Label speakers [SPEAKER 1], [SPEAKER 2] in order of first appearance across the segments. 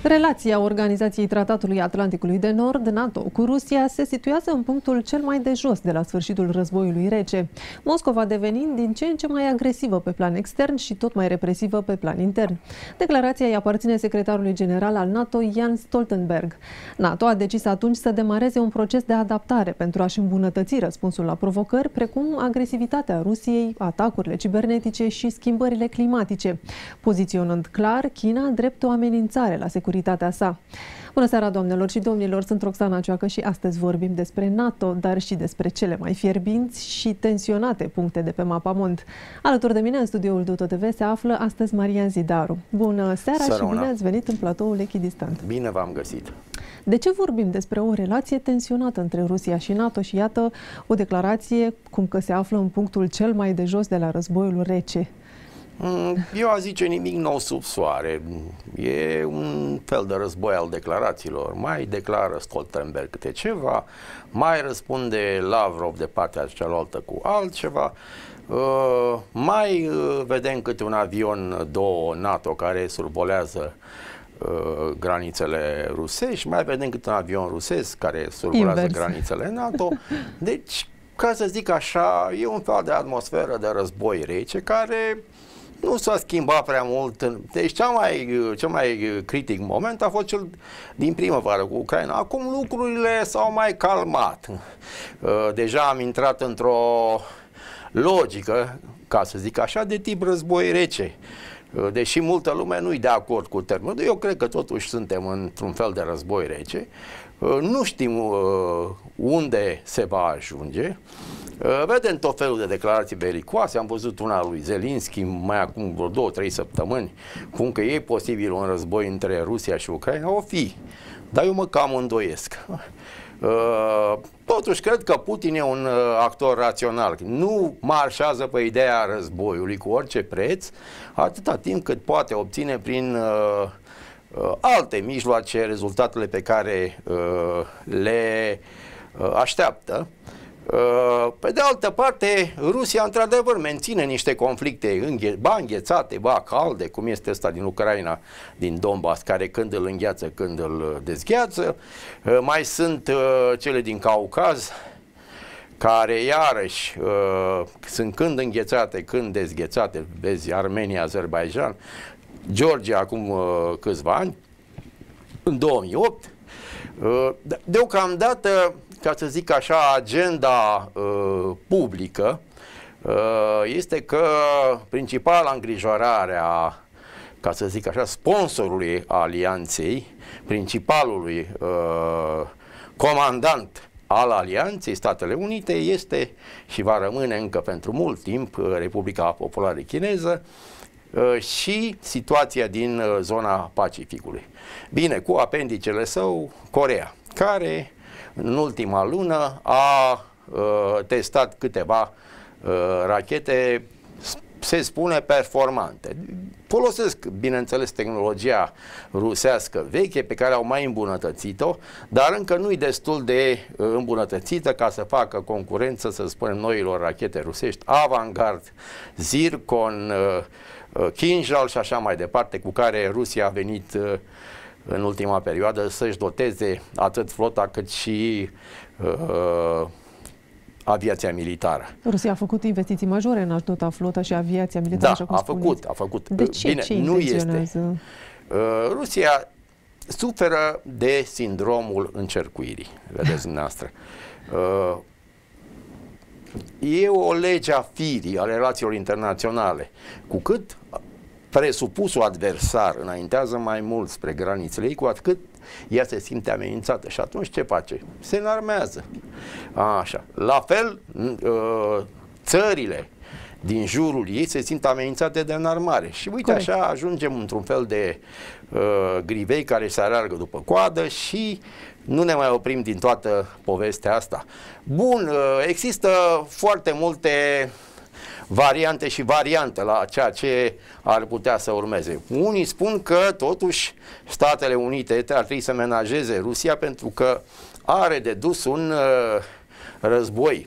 [SPEAKER 1] Relația Organizației Tratatului Atlanticului de Nord, NATO, cu Rusia se situează în punctul cel mai de jos de la sfârșitul războiului rece, Moscova devenind din ce în ce mai agresivă pe plan extern și tot mai represivă pe plan intern. Declarația îi aparține secretarului general al NATO, Jens Stoltenberg. NATO a decis atunci să demareze un proces de adaptare pentru a-și îmbunătăți răspunsul la provocări, precum agresivitatea Rusiei, atacurile cibernetice și schimbările climatice, poziționând clar China drept o amenințare la securitatea sa. Bună seara, doamnelor și domnilor, sunt Roxana Cioacă și astăzi vorbim despre NATO, dar și despre cele mai fierbinți și tensionate puncte de pe mapamond. Alături de mine în studioul Duto TV se află astăzi Marian Zidaru. Bună seara și bine ați venit în platoul Echidistant.
[SPEAKER 2] Bine v-am găsit.
[SPEAKER 1] De ce vorbim despre o relație tensionată între Rusia și NATO și iată o declarație cum că se află în punctul cel mai de jos de la războiul rece?
[SPEAKER 2] Eu aș zice nimic nou sub soare. E un fel de război al declarațiilor. Mai declară Stoltenberg câte ceva, mai răspunde Lavrov de partea cealaltă cu altceva, mai vedem câte un avion, două NATO care survolează granițele rusești, mai vedem câte un avion rusesc care survolează granițele NATO. Deci, ca să zic așa, e un fel de atmosferă de război rece care nu s-a schimbat prea mult. Deci cel mai critic moment a fost cel din primăvară cu Ucraina. Acum lucrurile s-au mai calmat. Deja am intrat într-o logică, ca să zic așa, de tip război rece. Deși multă lume nu-i de acord cu termenul, eu cred că totuși suntem într-un fel de război rece. Nu știm unde se va ajunge. Vedem tot felul de declarații belicoase. Am văzut una lui Zelensky mai acum vreo 2-3 săptămâni, cum că e posibil un război între Rusia și Ucraina. O fi, dar eu mă cam îndoiesc. Totuși cred că Putin e un actor rațional. Nu marșează pe ideea războiului cu orice preț, atâta timp cât poate obține prin alte mijloace rezultatele pe care le așteaptă. Pe de altă parte, Rusia într-adevăr menține niște conflicte, ba înghețate, ba calde, cum este ăsta din Ucraina, din Donbass, care când îl îngheață, când îl dezgheață. Mai sunt cele din Caucaz, care iarăși sunt când înghețate, când dezghețate. Vezi, Armenia, Azerbaijan, Georgia acum câțiva ani, în 2008. Deocamdată, ca să zic așa, agenda publică este că principala îngrijorare a, ca să zic așa, sponsorului alianței, principalului comandant al alianței, Statele Unite, este și va rămâne încă pentru mult timp Republica Populară Chineză și situația din zona Pacificului. Bine, cu apendicele său, Coreea, care în ultima lună a testat câteva rachete, se spune, performante. Folosesc, bineînțeles, tehnologia rusească veche, pe care au mai îmbunătățit-o, dar încă nu e destul de îmbunătățită ca să facă concurență, să spunem, noilor rachete rusești, Avangard, Zircon, Kinjal și așa mai departe, cu care Rusia a venit în ultima perioadă să-și doteze atât flota cât și aviația militară.
[SPEAKER 1] Rusia a făcut investiții majore în atâta flota și aviația militară.
[SPEAKER 2] Da, a făcut.
[SPEAKER 1] De ce? Bine, ce
[SPEAKER 2] nu este. Rusia suferă de sindromul încercuirii, vedeți dumneavoastră. E o lege a firii, a relațiilor internaționale. Cu cât presupusul adversar înaintează mai mult spre granițele ei, cu atât ea se simte amenințată. Și atunci ce face? Se înarmează. Așa. La fel, țările din jurul ei se simt amenințate de înarmare. Și uite, corect, așa ajungem într-un fel de grivei care se alergă după coadă și nu ne mai oprim din toată povestea asta. Bun, există foarte multe variante și variante la ceea ce ar putea să urmeze. Unii spun că totuși Statele Unite ar trebui să menajeze Rusia pentru că are de dus un război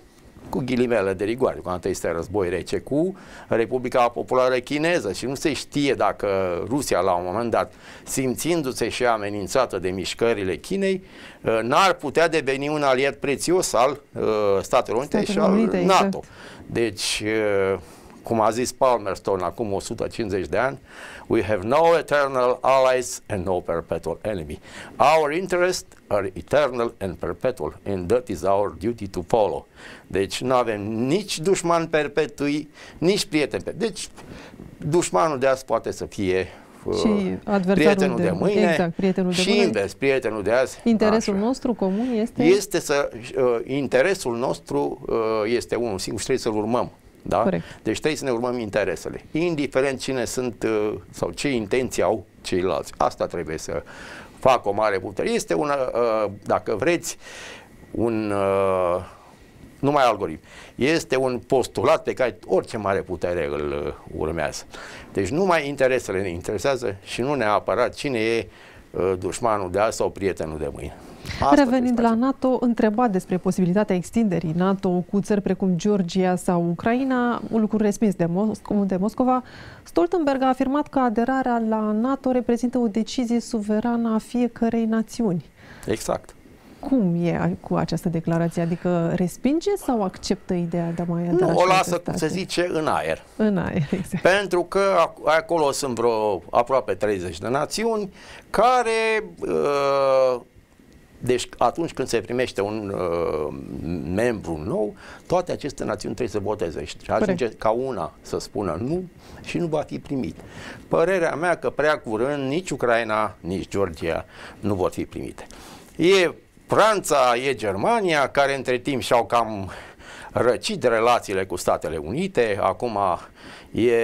[SPEAKER 2] cu ghilimele de rigoare, când este război rece cu Republica Populară Chineză și nu se știe dacă Rusia la un moment dat, simțindu-se și amenințată de mișcările Chinei, n-ar putea deveni un aliat prețios al Statelor Unite și al NATO. Exact. Deci, cum a zis Palmerston acum 150 de ani, we have no eternal allies and no perpetual enemy. Our interests are eternal and perpetual, and that is our duty to follow. Deci nu avem nici dușman perpetui, nici prieten perpetui. Deci dușmanul de azi poate să fie
[SPEAKER 1] și
[SPEAKER 2] prietenul de mâine,
[SPEAKER 1] exact, prietenul
[SPEAKER 2] și
[SPEAKER 1] de mâine.
[SPEAKER 2] invers, prietenul de azi.
[SPEAKER 1] Interesul nostru comun este?
[SPEAKER 2] Interesul nostru este unul singur și trebuie să-l urmăm. Da?
[SPEAKER 1] Corect.
[SPEAKER 2] Deci trebuie să ne urmăm interesele, indiferent cine sunt sau ce intenții au ceilalți. Asta trebuie să facă o mare putere. Este un, dacă vreți, un numai algoritm. Este un postulat pe care orice mare putere îl urmează. Deci numai interesele ne interesează și nu neapărat cine e dușmanul de azi sau prietenul de mâine.
[SPEAKER 1] Revenind la NATO, întrebat despre posibilitatea extinderii NATO cu țări precum Georgia sau Ucraina, un lucru respins de Moscova, Stoltenberg a afirmat că aderarea la NATO reprezintă o decizie suverană a fiecărei națiuni.
[SPEAKER 2] Exact.
[SPEAKER 1] Cum e cu această declarație? Adică respinge sau acceptă ideea de a mai adera?
[SPEAKER 2] Nu, o lasă, cum se zice, în aer.
[SPEAKER 1] În aer, exact.
[SPEAKER 2] Pentru că acolo sunt vreo aproape 30 de națiuni care... Deci atunci când se primește un membru nou, toate aceste națiuni trebuie să voteze și ajunge ca una să spună nu și nu va fi primit. Părerea mea că prea curând nici Ucraina, nici Georgia nu vor fi primite. E Franța, e Germania, care între timp și-au cam răcit relațiile cu Statele Unite. Acum e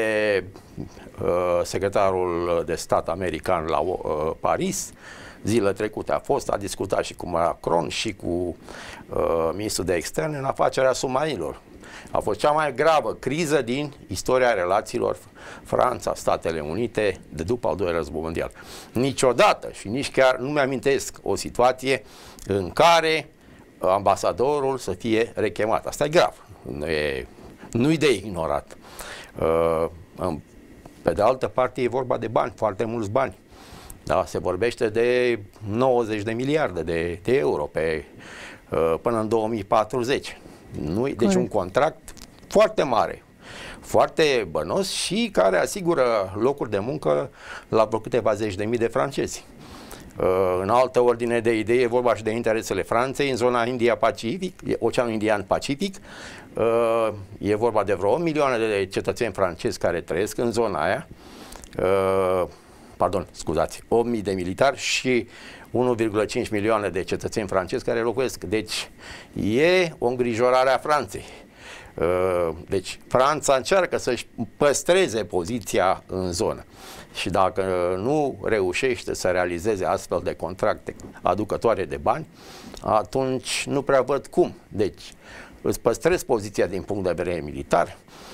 [SPEAKER 2] secretarul de stat american la Paris. Zilele trecute a discutat și cu Macron și cu ministrul de externe în afacerea submarinilor. A fost cea mai gravă criză din istoria relațiilor Franța-Statele Unite de după al doilea război mondial. Niciodată și nici chiar nu mi-amintesc o situație în care ambasadorul să fie rechemat. Asta e grav. Nu-i de ignorat. Pe de altă parte e vorba de bani, foarte mulți bani. Da, se vorbește de 90 de miliarde de euro până în 2040. Deci un contract foarte mare, foarte bănos și care asigură locuri de muncă la vreo câteva zeci de mii de francezi. În altă ordine de idei e vorba și de interesele Franței în zona India-Pacific, Oceanul Indian-Pacific. E vorba de vreo 1 milioane de cetățeni francezi care trăiesc în zona aia. Pardon, scuzați, 8.000 de militari și 1,5 milioane de cetățeni francezi care locuiesc. Deci e o îngrijorare a Franței. Deci Franța încearcă să-și păstreze poziția în zonă și dacă nu reușește să realizeze astfel de contracte aducătoare de bani, atunci nu prea văd cum. Deci îți păstrezi poziția din punct de vedere militar,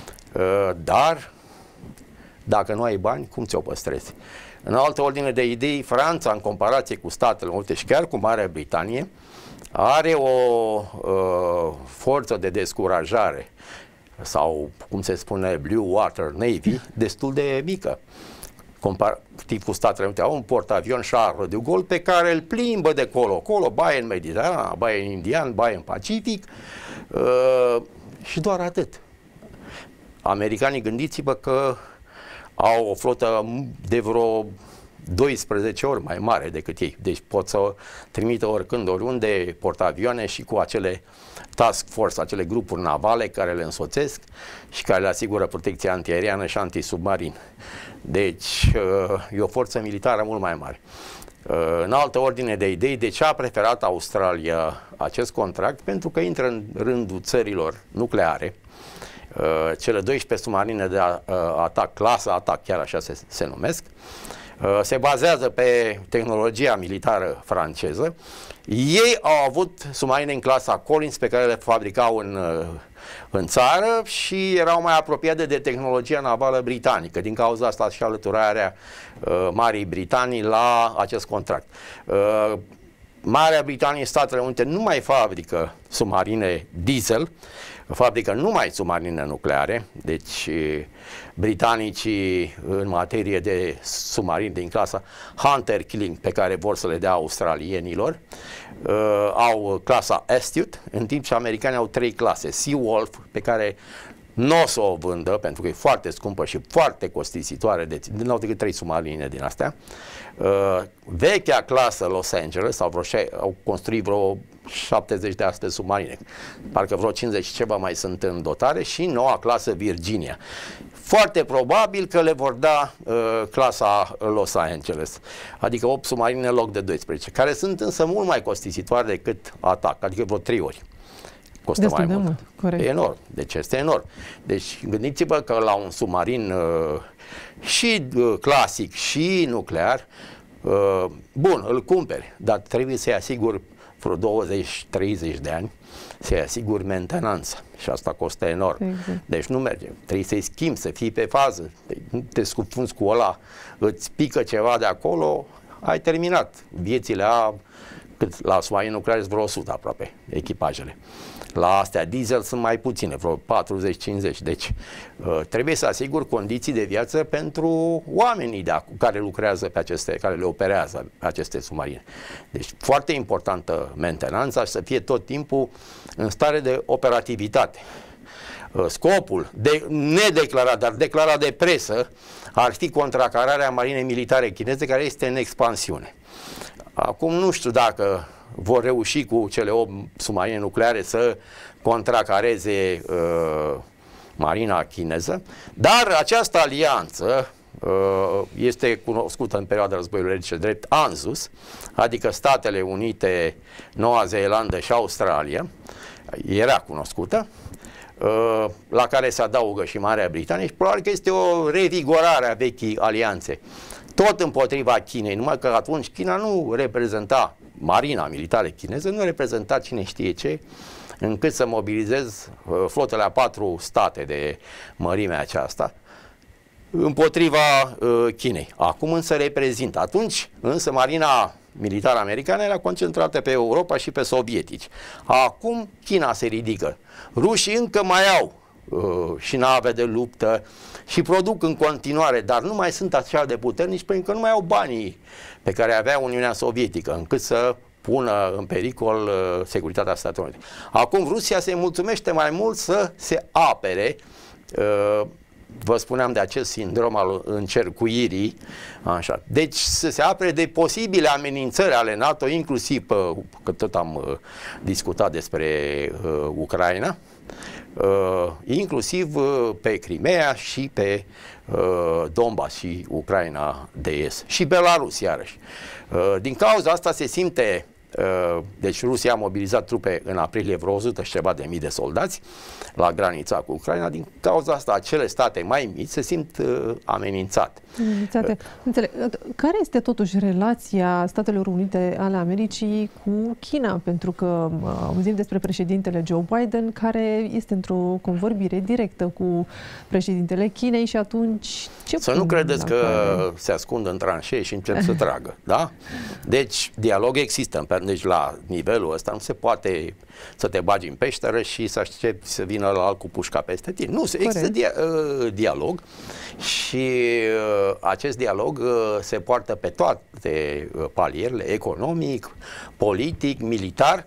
[SPEAKER 2] dar dacă nu ai bani, cum ți-o păstrezi? În altă ordine de idei, Franța, în comparație cu Statele Unite și chiar cu Marea Britanie, are o forță de descurajare sau, cum se spune, Blue Water Navy, destul de mică. Comparativ cu Statele Unite, au un portavion Charles de Gaulle pe care îl plimbă de colo-colo, baie în Mediterană, baie în Indian, baie în Pacific și doar atât. Americanii, gândiți-vă că au o flotă de vreo 12 ori mai mare decât ei. Deci pot să trimită oricând, oriunde portavioane și cu acele task force, acele grupuri navale care le însoțesc și care le asigură protecția antiaeriană și antisubmarin. Deci e o forță militară mult mai mare. În altă ordine de idei, de ce a preferat Australia acest contract? Pentru că intră în rândul țărilor nucleare. Cele 12 submarine de atac, clasa atac, chiar așa se numesc, se bazează pe tehnologia militară franceză. Ei au avut submarine în clasa Collins pe care le fabricau în țară și erau mai apropiate de tehnologia navală britanică. Din cauza asta și alăturarea Marii Britanii la acest contract. Marea Britanie, Statele Unite nu mai fabrică submarine diesel, fabrică numai submarine nucleare, deci britanicii în materie de submarini din clasa Hunter Killing, pe care vor să le dea australienilor, au clasa Astute, în timp ce americanii au 3 clase. Seawolf, pe care nu o să o vândă, pentru că e foarte scumpă și foarte costisitoare, deci nu au decât 3 submarine din astea. Vechea clasă Los Angeles, au construit vreo 70 de astfel submarine, parcă vreo 50 și ceva mai sunt în dotare, și noua clasă Virginia. Foarte probabil că le vor da clasa Los Angeles, adică 8 submarine în loc de 12, care sunt însă mult mai costisitoare decât Attack, adică vreo 3 ori. Costă mai mult.
[SPEAKER 1] Corect.
[SPEAKER 2] E enorm. Deci este enorm. Deci gândiți-vă că la un submarin și clasic și nuclear, bun, îl cumperi, dar trebuie să-i asiguri vreo 20-30 de ani, să-i asiguri mentenanța. Și asta costă enorm.
[SPEAKER 1] Exact. Deci
[SPEAKER 2] nu merge. Trebuie să-i schimbi, să fii pe fază. Nu te scufunzi cu ăla, îți pică ceva de acolo, ai terminat. Viețile la submarin nuclear sunt vreo 100 aproape, echipajele. La astea diesel sunt mai puține, vreo 40-50. Deci trebuie să asiguri condiții de viață pentru oamenii care lucrează pe care le operează aceste submarine. Deci foarte importantă mentenanța și să fie tot timpul în stare de operativitate. Scopul nedeclarat, dar declarat de presă, ar fi contracararea marinei militare chineze, care este în expansiune. Acum nu știu dacă vor reuși cu cele 8 submarine nucleare să contracareze marina chineză, dar această alianță este cunoscută în perioada războiului rece drept ANZUS, adică Statele Unite, Noua Zeelandă și Australia, era cunoscută, la care se adaugă și Marea Britanie, și probabil că este o revigorare a vechii alianțe. Tot împotriva Chinei, numai că atunci China nu reprezenta, marina militară chineză nu reprezenta cine știe ce, încât să mobilizez flotele a 4 state de mărimea aceasta împotriva Chinei. Acum însă reprezintă. Atunci însă marina militară americană era concentrată pe Europa și pe sovietici. Acum China se ridică. Rușii încă mai au și nave de luptă și produc în continuare, dar nu mai sunt așa de puternici pentru că nu mai au banii pe care avea Uniunea Sovietică, încât să pună în pericol securitatea Statelor Unite. Acum Rusia se mulțumește mai mult să se apere. Vă spuneam de acest sindrom al încercuirii, așa. Deci să se apere de posibile amenințări ale NATO, inclusiv, că tot am discutat despre Ucraina, inclusiv pe Crimea și pe Donbass și Ucraina de Est și Belarus iarăși. Din cauza asta se simte, deci Rusia a mobilizat trupe în aprilie, vreo 100 și ceva de mii de soldați la granița cu Ucraina. Din cauza asta acele state mai mici se simt amenințate.
[SPEAKER 1] Înțeleg. Care este totuși relația Statelor Unite ale Americii cu China? Pentru că auzim despre președintele Joe Biden, care este într-o convorbire directă cu președintele Chinei și atunci...
[SPEAKER 2] Să nu credeți că se ascund în tranșee și încep să tragă, da? Deci dialog există. Deci la nivelul ăsta nu se poate să te bagi în peșteră și să aștepți să vină la alt cu pușca peste tine. Nu, există dialog și acest dialog se poartă pe toate palierele, economic, politic, militar,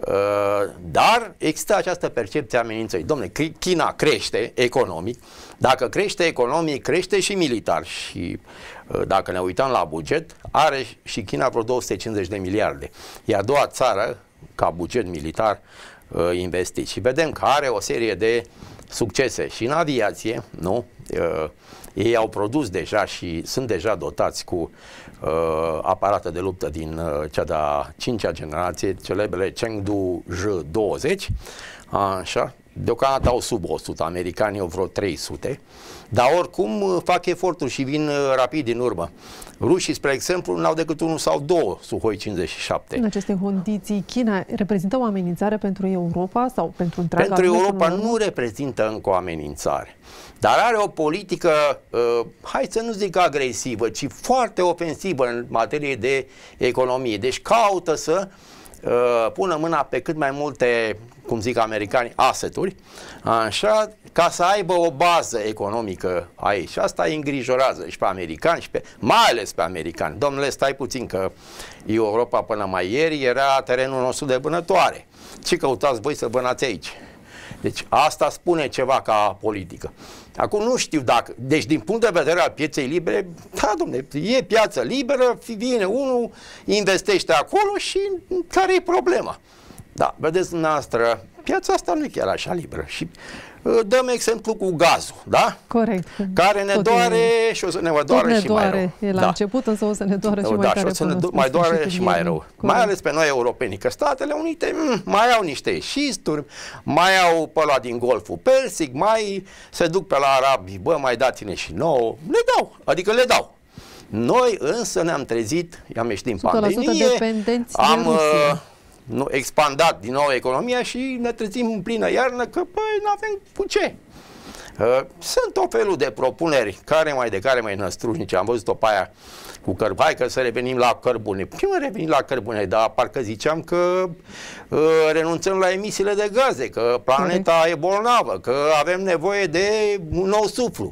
[SPEAKER 2] dar există această percepție a amenințării. Dom'le, China crește economic, dacă crește economic, crește și militar și dacă ne uităm la buget, are și China vreo 250 de miliarde. E a doua țară ca buget militar investit și vedem că are o serie de succese și în aviație, nu? Ei au produs deja și sunt deja dotați cu aparate de luptă din cea de-a 5-a generație, celebrele Chengdu J-20, așa, deocamdată au sub 100, americanii au vreo 300, dar oricum fac eforturi și vin rapid din urmă. Rușii, spre exemplu, n-au decât unul sau două Suhoi 57.
[SPEAKER 1] În aceste condiții, China reprezintă o amenințare pentru Europa sau pentru întreaga
[SPEAKER 2] Pentru
[SPEAKER 1] lume?
[SPEAKER 2] Europa nu reprezintă încă o amenințare, dar are o politică, hai să nu zic agresivă, ci foarte ofensivă în materie de economie. Deci caută să pună mâna pe cât mai multe, cum zic americani, asset-uri, așa, ca să aibă o bază economică aici. Și asta îi îngrijorează și pe americani, și mai ales pe americani. Domnule, stai puțin că Europa până mai ieri era terenul nostru de vânătoare. Ce căutați voi să vânați aici? Deci asta spune ceva ca politică. Acum nu știu dacă, deci din punct de vedere al pieței libere, da, dom'le, e piață liberă, vine unul, investește acolo și care e problema? Da, vedeți dumneavoastră, piața asta nu e chiar așa liberă și dăm exemplu cu gazul, da?
[SPEAKER 1] Corect.
[SPEAKER 2] Care ne doare și o să ne doare și mai rău.
[SPEAKER 1] E la început, însă o să ne doare și mai tare.
[SPEAKER 2] Și o să ne mai doare și mai rău. Corect. Mai ales pe noi europenii, că Statele Unite mai au niște șisturi, mai au pe ăla din Golful Persic, mai se duc pe la arabi, bă, mai dați-ne și nouă. Le dau, adică le dau. Noi însă ne-am trezit, i-am ieșit din pandemie, am expandat din nou economia și ne trezim în plină iarnă că, păi, nu avem cu ce. Sunt o felul de propuneri care mai năstrușnice. Am văzut-o pe aia cu cărbune. Hai că să revenim la cărbune. Ce mă revenim la cărbune? Dar parcă ziceam că renunțăm la emisiile de gaze, că planeta e bolnavă, că avem nevoie de un nou suflu.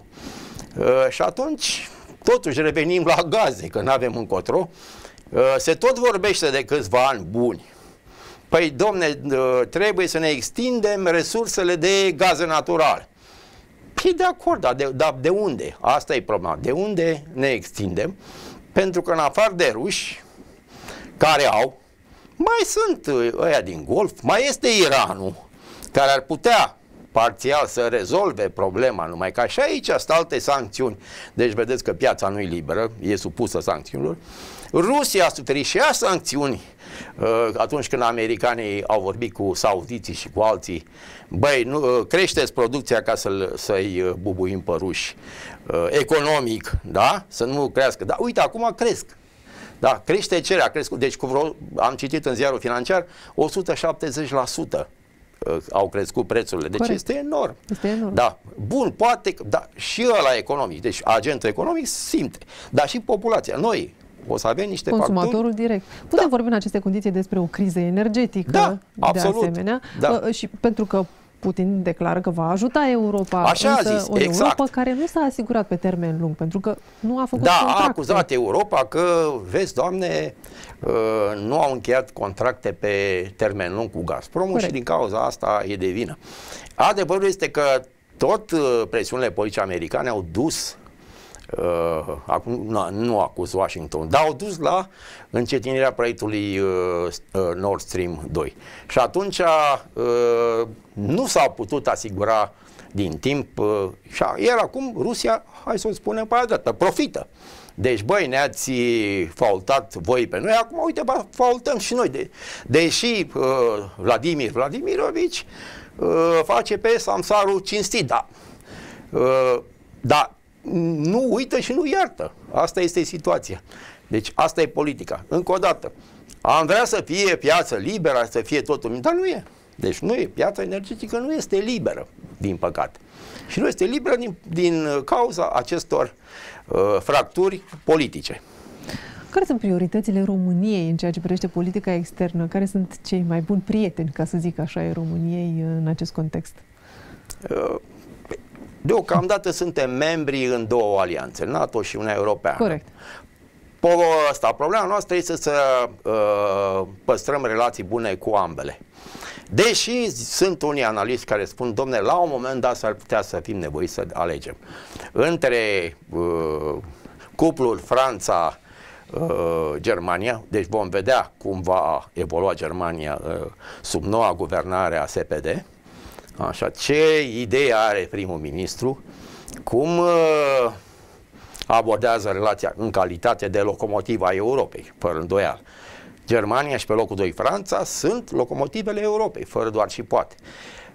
[SPEAKER 2] Și atunci totuși revenim la gaze, că nu avem încotro. Se tot vorbește de câțiva ani buni. Păi, domne, trebuie să ne extindem resursele de gaze naturale. Păi de acord, dar de unde? Asta e problema. De unde ne extindem? Pentru că în afară de ruși, care au, mai sunt ăia din Golf, mai este Iranul, care ar putea parțial să rezolve problema, numai că și aici sunt alte sancțiuni. Deci vedeți că piața nu e liberă, e supusă sancțiunilor. Rusia a suferit și ea sancțiuni atunci când americanii au vorbit cu saudiții și cu alții, băi, nu, creșteți producția ca să-i bubuim pe ruși, economic, da? Să nu crească. Dar uite, acum cresc. Da, crește cererea, a crescut. Deci am citit în ziarul financiar 170%. Au crescut prețurile. Deci este enorm.
[SPEAKER 1] Este enorm.
[SPEAKER 2] Da. Bun, poate, da, și ăla economic, deci agentul economic simte, dar și populația. Noi o să avem niște
[SPEAKER 1] consumatorul
[SPEAKER 2] facturi.
[SPEAKER 1] direct. Putem vorbi în aceste condiții despre o criză energetică,
[SPEAKER 2] da, absolut,
[SPEAKER 1] de asemenea,
[SPEAKER 2] da.
[SPEAKER 1] Și pentru că Putin declară că va ajuta Europa,
[SPEAKER 2] așa
[SPEAKER 1] însă
[SPEAKER 2] a zis,
[SPEAKER 1] o
[SPEAKER 2] exact.
[SPEAKER 1] Europa care nu s-a asigurat pe termen lung, pentru că nu a făcut
[SPEAKER 2] contracte. A acuzat Europa că, vezi, Doamne, nu au încheiat contracte pe termen lung cu Gazprom și din cauza asta e de vină. Adevărul este că tot presiunile politice americane au dus acum nu acuz Washington, dar au dus la încetinirea proiectului Nord Stream 2. Și atunci nu s-au putut asigura din timp iar acum Rusia, hai să o spunem pe aia dată, profită. Deci, băi, ne-ați faultat voi pe noi, acum, uite, faultăm și noi. Deși Vladimir Vladimirovici face pe samsarul cinstit, dar nu uită și nu iartă. Asta este situația. Deci asta e politica. Încă o dată, am vrea să fie piață liberă, să fie totul, dar nu e. Deci nu e. Piața energetică nu este liberă, din păcate. Și nu este liberă din cauza acestor fracturi politice.
[SPEAKER 1] Care sunt prioritățile României în ceea ce privește politica externă? Care sunt cei mai buni prieteni, ca să zic așa, ai României în acest context?
[SPEAKER 2] Deocamdată suntem membri în două alianțe, NATO și Uniunea Europeană.
[SPEAKER 1] Corect.
[SPEAKER 2] Problema noastră este să păstrăm relații bune cu ambele. Deși sunt unii analiști care spun, domne, la un moment dat s-ar putea să fim nevoiți să alegem între cuplul Franța-Germania, deci vom vedea cum va evolua Germania sub noua guvernare a SPD, așa, ce idee are primul ministru, cum abordează relația în calitate de locomotivă a Europei, fără îndoială. Germania și pe locul 2 Franța sunt locomotivele Europei, fără doar și poate.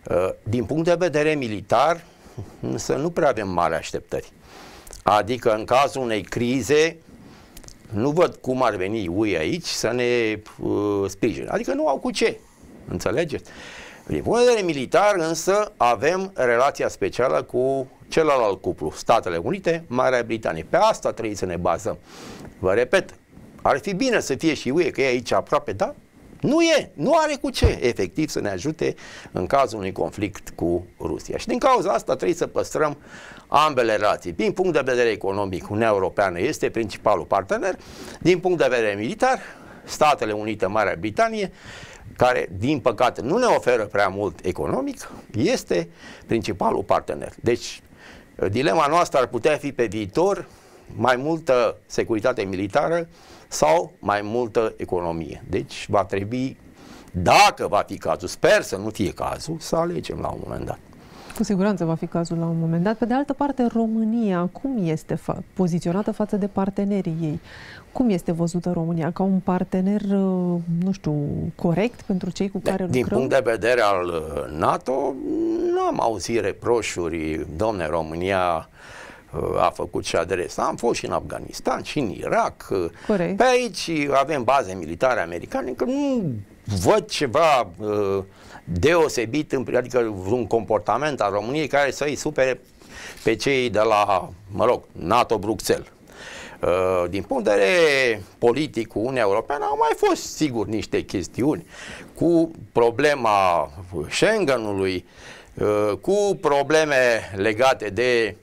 [SPEAKER 2] Din punct de vedere militar, însă nu prea avem mari așteptări. Adică în cazul unei crize, nu văd cum ar veni UE aici să ne sprijine. Adică nu au cu ce. Înțelegeți? Din punct de vedere militar, însă, avem relația specială cu celălalt cuplu, Statele Unite, Marea Britanie. Pe asta trebuie să ne bazăm. Vă repet, ar fi bine să fie și UE, că e aici aproape, dar nu e, nu are cu ce, efectiv, să ne ajute în cazul unui conflict cu Rusia. Și din cauza asta trebuie să păstrăm ambele relații. Din punct de vedere economic, Uniunea Europeană este principalul partener. Din punct de vedere militar, Statele Unite, Marea Britanie, care, din păcate, nu ne oferă prea mult economic, este principalul partener. Deci, dilema noastră ar putea fi pe viitor mai multă securitate militară sau mai multă economie. Deci, va trebui, dacă va fi cazul, sper să nu fie cazul, să alegem la un moment dat.
[SPEAKER 1] Cu siguranță va fi cazul la un moment dat. Pe de altă parte, România, cum este poziționată față de partenerii ei? Cum este văzută România? Ca un partener, nu știu, corect pentru cei cu care lucrăm?
[SPEAKER 2] Din punct de vedere al NATO, nu am auzit reproșuri, domne, România a făcut și adresa. Am fost și în Afganistan, și în Irak.
[SPEAKER 1] Corect.
[SPEAKER 2] Pe aici avem baze militare americane, că nu văd ceva deosebit, adică un comportament al României care să-i supere pe cei de la, NATO Bruxelles. Din punct de vedere politic cu Uniunea Europeană au mai fost, sigur, niște chestiuni cu problema Schengenului, cu probleme legate de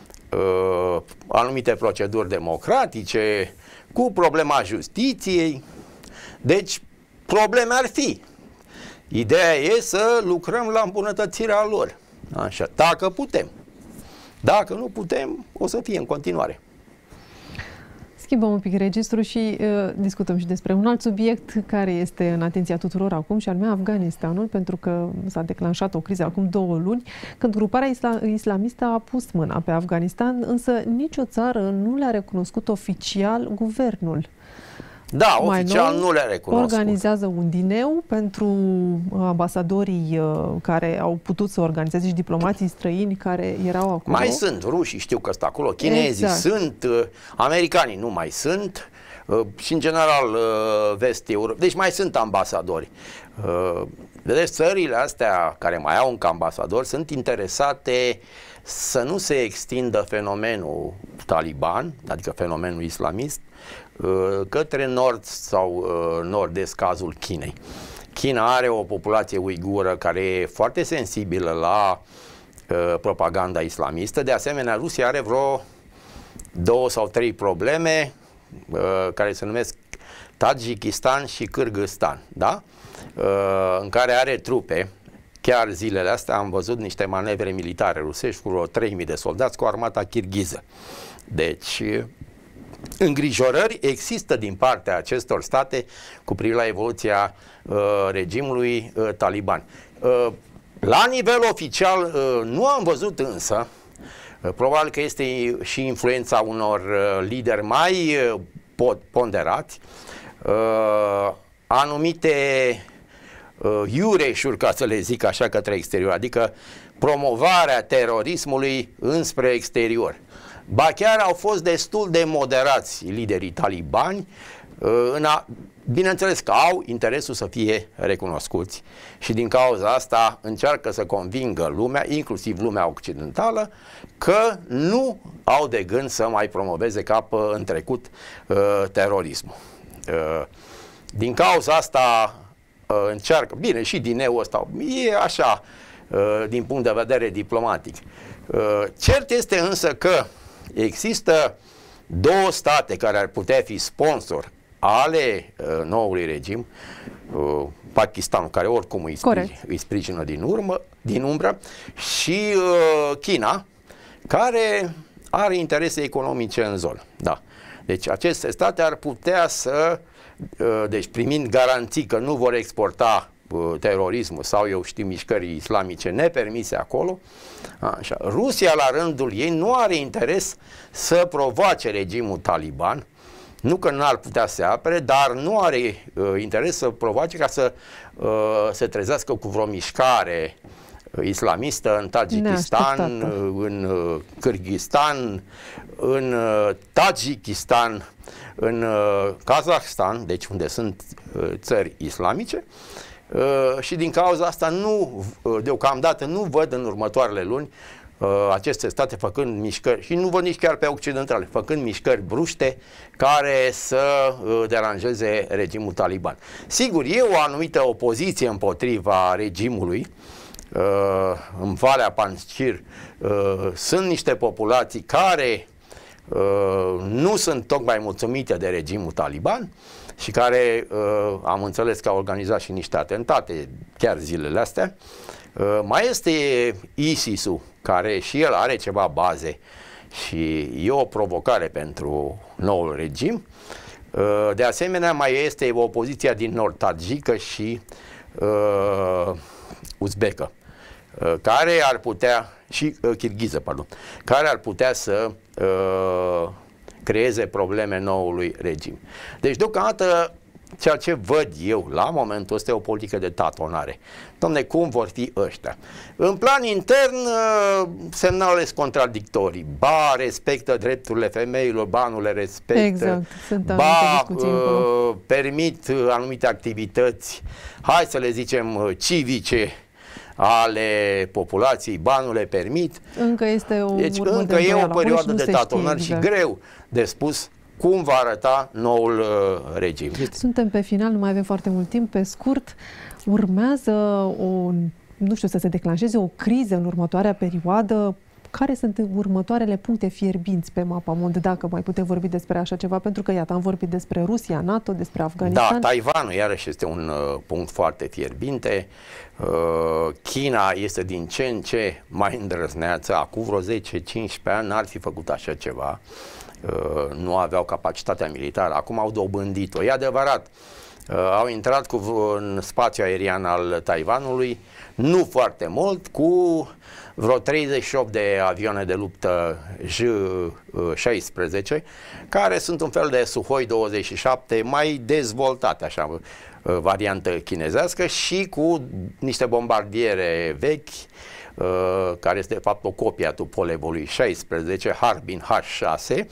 [SPEAKER 2] anumite proceduri democratice, cu problema justiției. Deci, probleme ar fi. Ideea e să lucrăm la îmbunătățirea lor. Așa, dacă putem. Dacă nu putem, o să fie în continuare.
[SPEAKER 1] Schimbăm un pic registrul și discutăm și despre un alt subiect care este în atenția tuturor acum, și anume Afganistanul, pentru că s-a declanșat o criză acum 2 luni, când gruparea islamistă a pus mâna pe Afganistan, însă nicio țară nu le-a recunoscut oficial guvernul.
[SPEAKER 2] Da, oficial nu le-a recunoscut.
[SPEAKER 1] Organizează un dineu pentru ambasadorii care au putut să organizeze și diplomații străini care erau acolo.
[SPEAKER 2] Mai sunt rușii, știu că sunt acolo, chinezii sunt, americanii nu mai sunt și în general vest Europa. Deci mai sunt ambasadori. Vedeți, țările astea care mai au încă ambasadori sunt interesate să nu se extindă fenomenul taliban, adică fenomenul islamist, către nord sau nord-est, cazul Chinei. China are o populație uigură care e foarte sensibilă la propaganda islamistă. De asemenea, Rusia are vreo 2 sau 3 probleme care se numesc Tajikistan și Kârgâzstan, da? În care are trupe. Chiar zilele astea am văzut niște manevre militare rusești cu vreo 3000 de soldați cu armata kirghiză. Deci, îngrijorări există din partea acestor state cu privire la evoluția regimului taliban. La nivel oficial nu am văzut însă, probabil că este și influența unor lideri mai ponderați, anumite iureșuri, ca să le zic așa, către exterior, adică promovarea terorismului înspre exterior. Ba chiar au fost destul de moderați liderii talibani, bineînțeles că au interesul să fie recunoscuți și din cauza asta încearcă să convingă lumea, inclusiv lumea occidentală, că nu au de gând să mai promoveze ca în trecut terorismul. Din cauza asta încearcă, bine, și din EU ăsta e așa din punct de vedere diplomatic. Cert este însă că există 2 state care ar putea fi sponsor ale noului regim, Pakistanul, care oricum îi sprijină din umbră, și China, care are interese economice în zonă. Da. Deci aceste state ar putea să, deci primind garanții că nu vor exporta terorismul sau, eu știu, mișcări islamice nepermise acolo, așa. Rusia, la rândul ei, nu are interes să provoace regimul taliban, nu că nu ar putea să se apere, dar nu are interes să provoace ca să se trezească cu vreo mișcare islamistă în Tajikistan, în Kyrgyzstan, în Tajikistan, în Kazahstan, deci unde sunt țări islamice, și din cauza asta deocamdată nu văd în următoarele luni aceste state făcând mișcări, și nu văd nici chiar pe occidentale, făcând mișcări bruște care să deranjeze regimul taliban. Sigur, e o anumită opoziție împotriva regimului. În Valea Panjshir sunt niște populații care nu sunt tocmai mulțumite de regimul taliban și care, am înțeles că au organizat și niște atentate chiar zilele astea. Mai este ISIS-ul, care și el are ceva baze și e o provocare pentru noul regim. De asemenea, mai este opoziția din nord, tajică și uzbecă, care ar putea, și kirghiză, pardon, care ar putea să creeze probleme noului regim. Deci, deocamdată, ceea ce văd eu la momentul ăsta e o politică de tatonare. Dom'le, cum vor fi ăștia? În plan intern, semnalele sunt contradictorii. Ba respectă drepturile femeilor, ba nu le respectă,
[SPEAKER 1] exact.
[SPEAKER 2] ba permit anumite activități, hai să le zicem, civice ale populației, ba nu le permit.
[SPEAKER 1] Încă este o,
[SPEAKER 2] deci încă e o perioadă de tatonare și greu de spus cum va arăta noul regim.
[SPEAKER 1] Suntem pe final, nu mai avem foarte mult timp. Pe scurt, urmează nu știu, să se declanșeze o criză în următoarea perioadă. Care sunt următoarele puncte fierbinți pe mapamond, dacă mai putem vorbi despre așa ceva? Pentru că, iată, am vorbit despre Rusia, NATO, despre Afganistan.
[SPEAKER 2] Da, Taiwanul, iarăși, este un punct foarte fierbinte. China este din ce în ce mai îndrăzneață. Acum vreo 10-15 ani n-ar fi făcut așa ceva. Nu aveau capacitatea militară. Acum au dobândit-o. E adevărat. Au intrat în spațiul aerian al Taiwanului, nu foarte mult, cu vreo 38 de avioane de luptă J-16, care sunt un fel de Suhoi 27 mai dezvoltate, așa, variantă chinezească, și cu niște bombardiere vechi, care este de fapt o copie a Tupolevului 16, Harbin H6,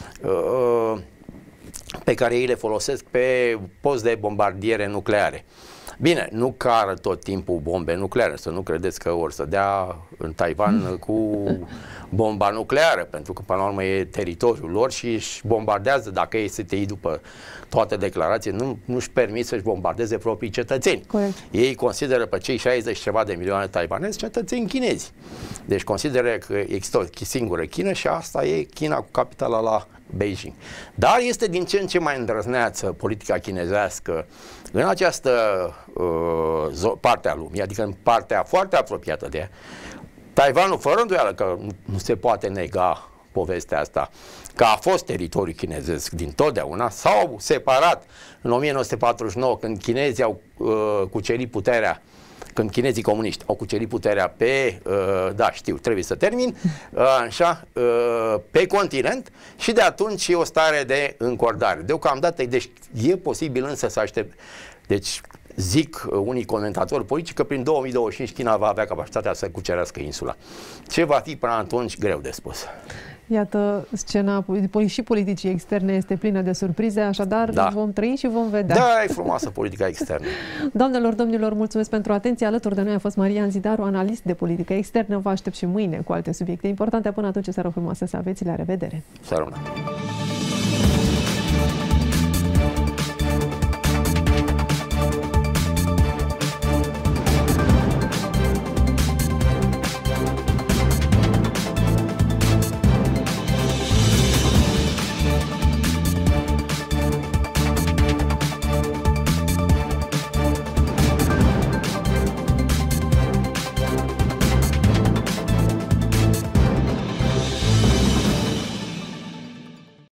[SPEAKER 2] pe care ei le folosesc pe post de bombardiere nucleare. Bine, nu cară tot timpul bombe nucleare, să nu credeți că or să dea în Taiwan cu bomba nucleară, pentru că până la urmă e teritoriul lor și își bombardează, dacă ei se tăi după toate declarații, nu-și permit să-și bombardeze proprii cetățeni.
[SPEAKER 1] Corect.
[SPEAKER 2] Ei consideră pe cei 60 ceva de milioane taiwanezi cetățeni chinezi. Deci consideră că există o singură China și asta e China cu capitala la Beijing. Dar este din ce în ce mai îndrăzneață politica chinezească în această parte a lumii, adică în partea foarte apropiată de ea. Taiwanul, fără îndoială că nu se poate nega povestea asta, că a fost teritoriu chinezesc din totdeauna, s-au separat în 1949 când chinezii au cucerit puterea, când chinezii comuniști au cucerit puterea pe, da, știu, trebuie să termin, așa, pe continent, și de atunci e o stare de încordare. Deocamdată, deci e posibil însă să aștept, deci zic unii comentatori politici că prin 2025 China va avea capacitatea să cucerească insula. Ce va fi până atunci, greu de spus.
[SPEAKER 1] Iată, scena și politicii externe este plină de surprize, așadar da, vom trăi și vom vedea.
[SPEAKER 2] Da, e frumoasă politica externă.
[SPEAKER 1] Doamnelor, domnilor, mulțumesc pentru atenție. Alături de noi a fost Marian Zidaru, analist de politică externă. Vă aștept și mâine cu alte subiecte importante. Până atunci, seară frumoasă să aveți. La revedere!
[SPEAKER 2] Seară bună!